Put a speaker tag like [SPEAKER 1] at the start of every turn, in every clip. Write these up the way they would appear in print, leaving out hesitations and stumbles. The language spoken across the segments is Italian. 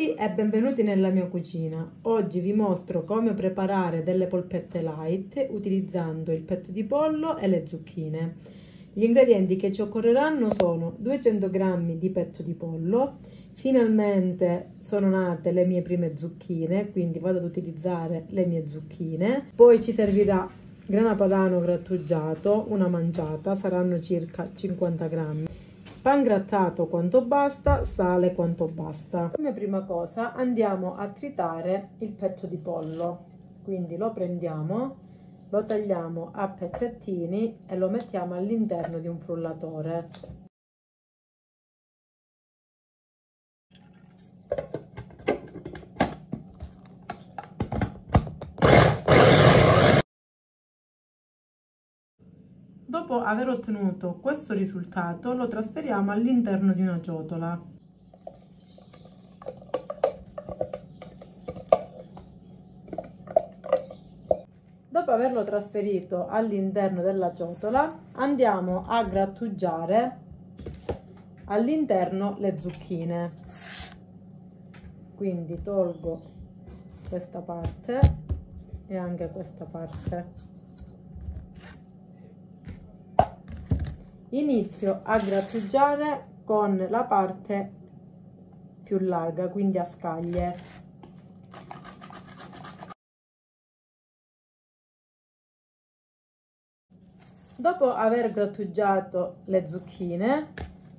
[SPEAKER 1] tutti e benvenuti nella mia cucina. Oggi vi mostro come preparare delle polpette light utilizzando il petto di pollo e le zucchine. Gli ingredienti che ci occorreranno sono 200 g di petto di pollo. Finalmente sono nate le mie prime zucchine, quindi vado ad utilizzare le mie zucchine. Poi ci servirà grana padano grattugiato, una manciata, saranno circa 50 g. Pan grattato quanto basta, sale quanto basta. Come prima cosa andiamo a tritare il petto di pollo, quindi lo prendiamo, lo tagliamo a pezzettini e lo mettiamo all'interno di un frullatore. Dopo aver ottenuto questo risultato, lo trasferiamo all'interno di una ciotola. Dopo averlo trasferito all'interno della ciotola, andiamo a grattugiare all'interno le zucchine. Quindi tolgo questa parte e anche questa parte. Inizio a grattugiare con la parte più larga, quindi a scaglie. Dopo aver grattugiato le zucchine,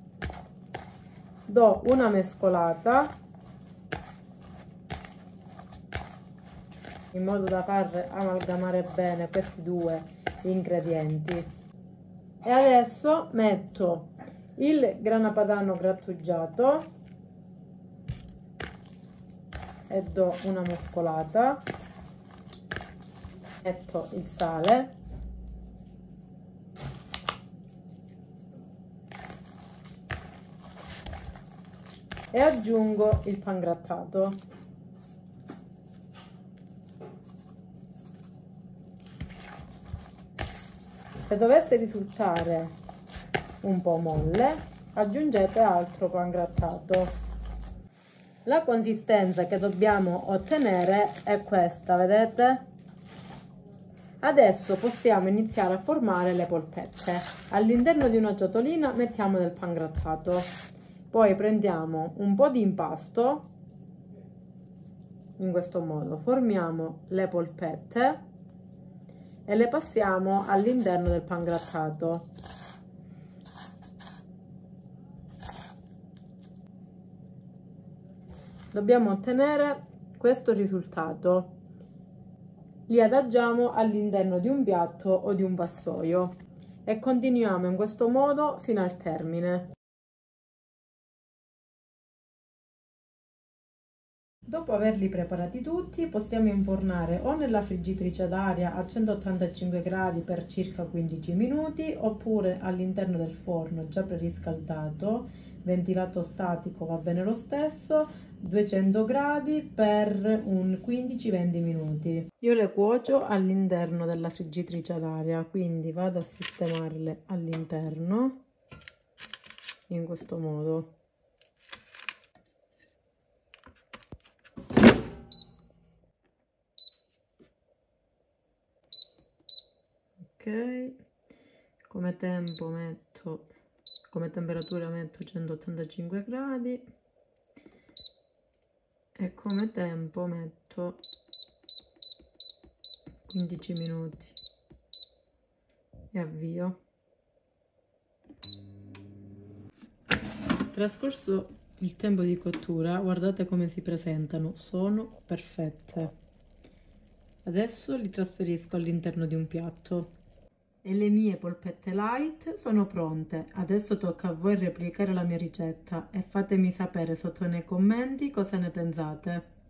[SPEAKER 1] do una mescolata in modo da far amalgamare bene questi due ingredienti. E adesso metto il grana padano grattugiato e do una mescolata, metto il sale e aggiungo il pan grattato. Se dovesse risultare un po' molle, aggiungete altro pan grattato. La consistenza che dobbiamo ottenere è questa, vedete? Adesso possiamo iniziare a formare le polpette. All'interno di una ciotolina mettiamo del pan grattato, poi prendiamo un po' di impasto, in questo modo formiamo le polpette e le passiamo all'interno del pan grattato. Dobbiamo ottenere questo risultato. Li adagiamo all'interno di un piatto o di un vassoio e continuiamo in questo modo fino al termine. Dopo averli preparati tutti, possiamo infornare o nella friggitrice ad aria a 185 gradi per circa 15 minuti oppure all'interno del forno già preriscaldato, ventilato statico va bene lo stesso, 200 gradi per un 15-20 minuti. Io le cuocio all'interno della friggitrice ad aria, quindi vado a sistemarle all'interno in questo modo. Ok, come temperatura metto 185 gradi e come tempo metto 15 minuti e avvio. Trascorso il tempo di cottura, guardate come si presentano, sono perfette. Adesso li trasferisco all'interno di un piatto. E le mie polpette light sono pronte. Adesso tocca a voi replicare la mia ricetta e fatemi sapere sotto nei commenti cosa ne pensate.